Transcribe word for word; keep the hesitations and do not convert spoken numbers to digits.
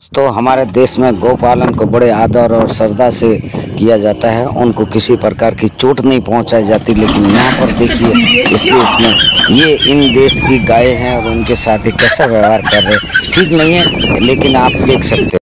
तो हमारे देश में गौपालन को बड़े आदर और श्रद्धा से किया जाता है। उनको किसी प्रकार की चोट नहीं पहुंचाई जाती। लेकिन यहाँ पर देखिए इस देश में ये इन देश की गाय हैं और उनके साथ ही कैसा व्यवहार कर रहे हैं, ठीक नहीं है। लेकिन आप देख सकते हैं।